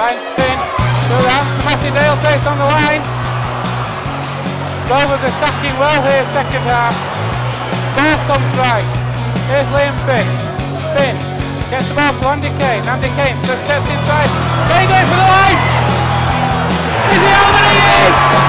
Finds Finn. Through the hands to Matty Dale. Takes on the line. Rovers attacking well here second half. Ball comes right. Here's Liam Finn. Finn gets the ball to Andy Kain. Andy Kain steps inside. Kain going for the line. Is he over? He is!